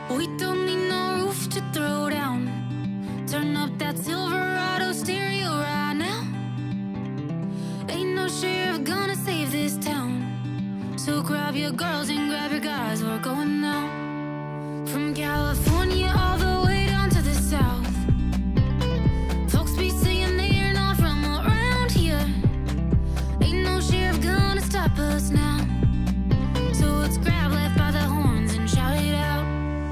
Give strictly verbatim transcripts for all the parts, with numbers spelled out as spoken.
We don't need no roof to throw down. Turn up that Silverado stereo right now. Ain't no sheriff gonna save this town. So grab your girls and grab your guys, we're going now. From California all the way down to the south. Folks be saying they're not from around here. Ain't no sheriff gonna stop us now. So let's grab left by the horns and shout it out.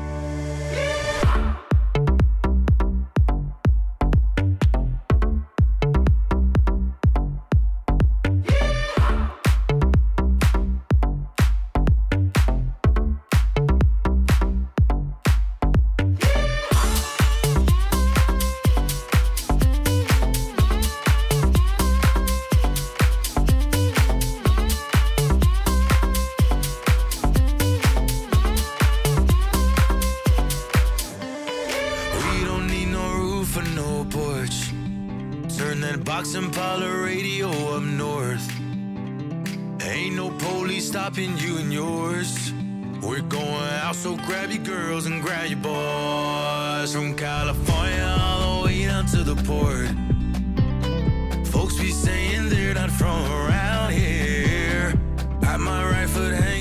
Boxing parlor radio up north. Ain't no police stopping you and yours. We're going out, so grab your girls and grab your boys. From California all the way down to the port. Folks be saying they're not from around here. Got my right foot hanging